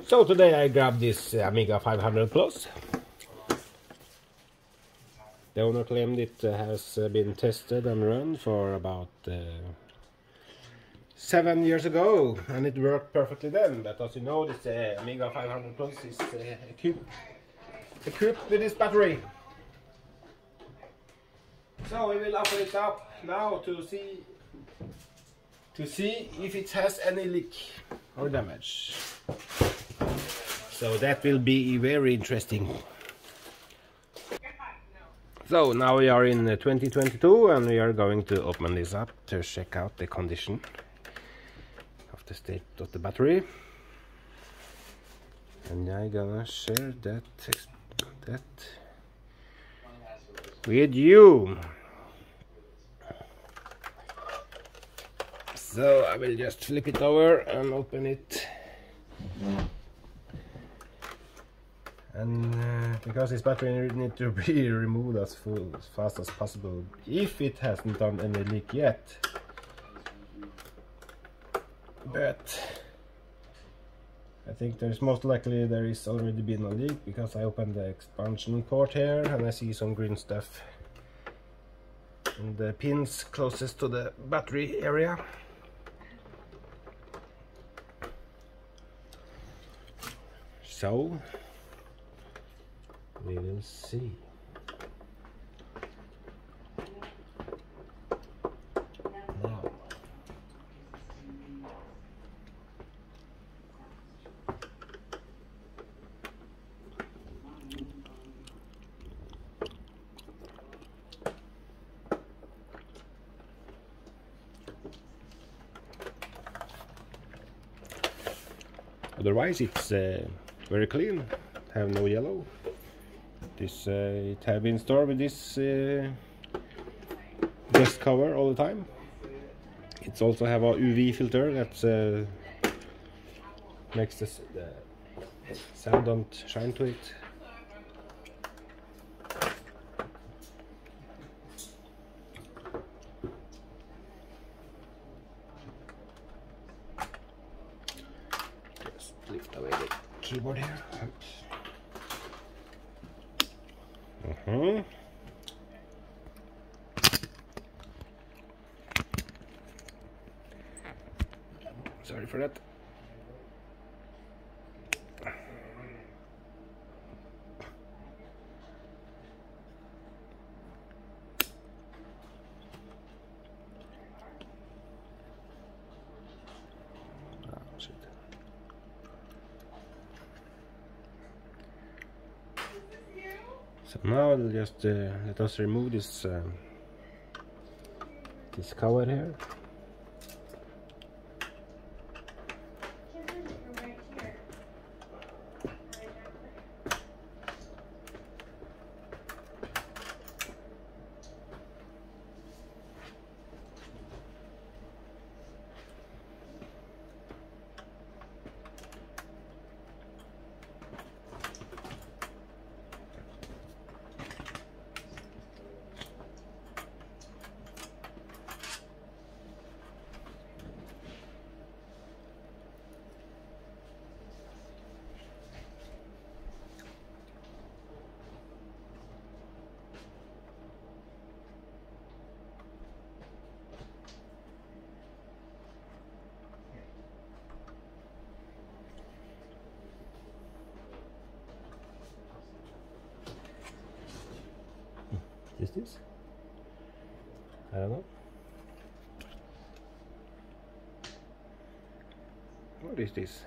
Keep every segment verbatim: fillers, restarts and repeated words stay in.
So today I grabbed this Amiga five hundred plus. The owner claimed it has been tested and run for about uh, seven years ago, and it worked perfectly then. But as you know, this uh, Amiga five hundred plus is uh, equipped, equipped with this battery. So we will open it up now to see to see if it has any leak or damage. So that will be very interesting. So now we are in twenty twenty-two and we are going to open this up to check out the condition of the state of the battery. And I'm gonna share that, that with you. So I will just flip it over and open it. And uh, because this battery needs to be removed as, full, as fast as possible if it hasn't done any leak yet. But I think there's most likely there is already been a leak, because I opened the expansion port here and I see some green stuff in the pins closest to the battery area. So we will see. Now. Otherwise it's uh, very clean, have no yellow. This uh, it have been stored with this uh, dust cover all the time. It's also have a U V filter that uh, makes this, the sun don't shine to it. Just lift away the keyboard here. Uh-huh. Sorry for that. Ah, shit. So now I'll just uh, let us remove this uh, this cover here. Is this? I don't know. What is this?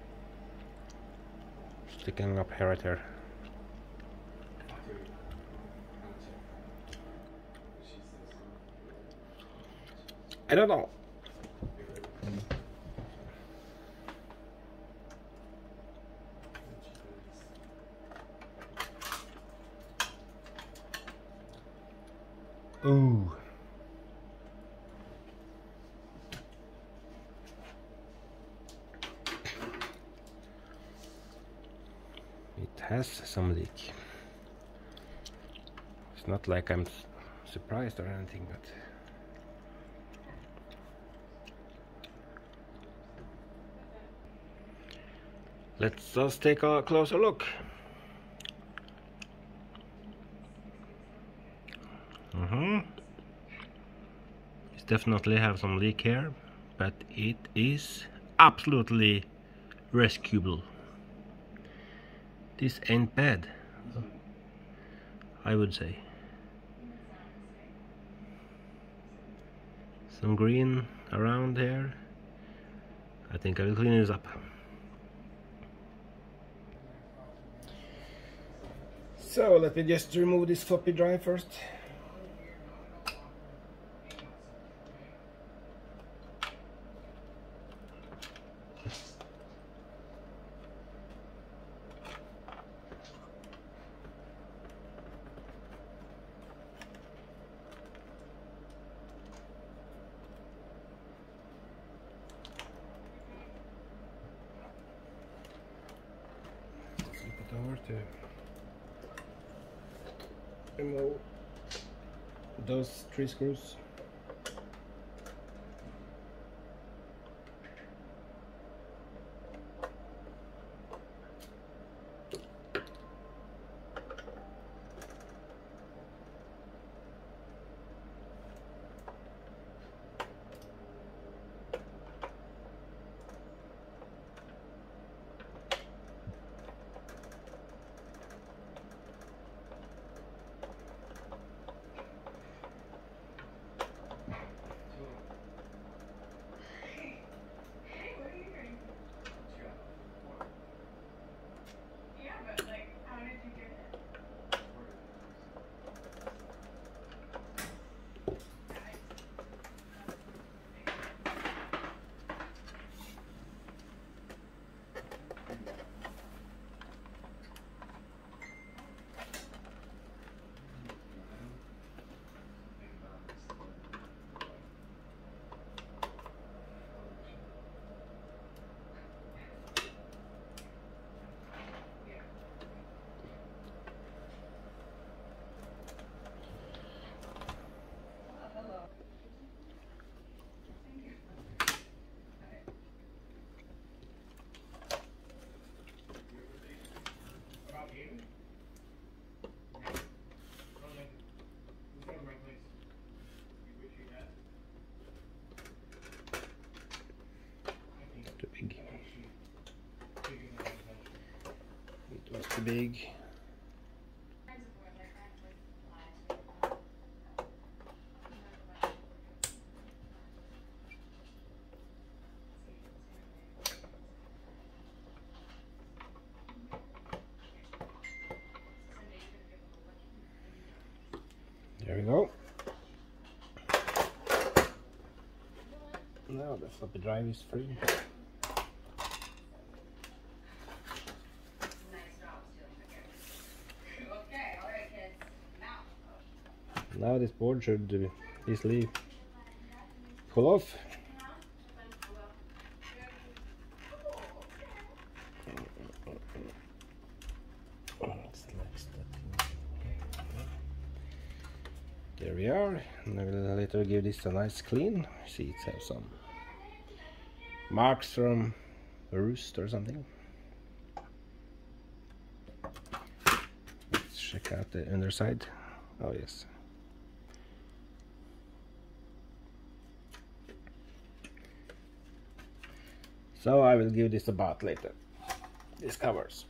Sticking up here right here. I don't know. Ooh. It has some leak. It's not like I'm surprised or anything, but Let's just take a closer look. Mm-hmm. It's definitely have some leak here, but it is absolutely rescuable. This ain't bad, I would say. Some green around here. I think I will clean this up. So let me just remove this floppy drive first. Flip it over to remove those three screws. Too big. It was too big. There we go. Now the floppy drive is free. Now this board should easily pull off. There we are, and I will later give this a nice clean. See, it has some marks from a roost or something. Let's check out the underside. Oh yes. So I will give this a bath later. These covers.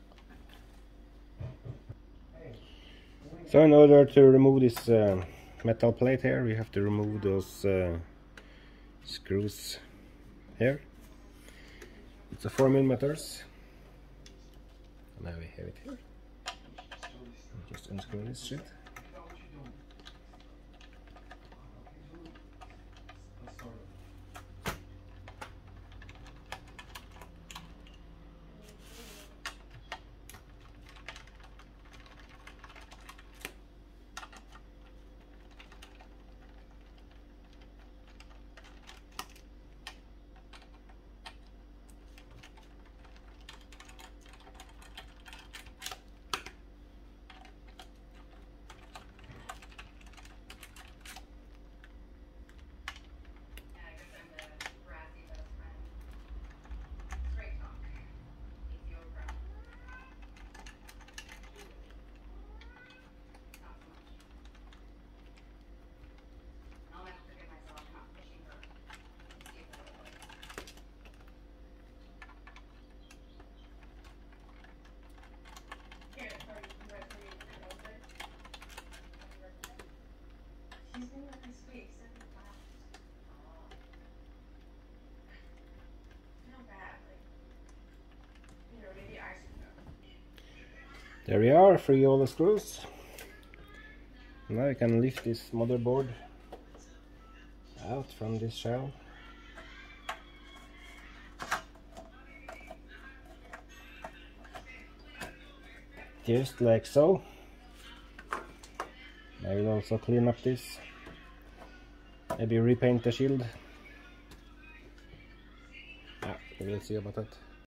So in order to remove this uh, metal plate here, we have to remove those uh, screws here. It's a four millimeters. Now we have it here. Just unscrew this shit. There we are, free all the screws. Now I can lift this motherboard out from this shell. Just like so. I will also clean up this. Maybe repaint the shield. Yeah, we'll see about that.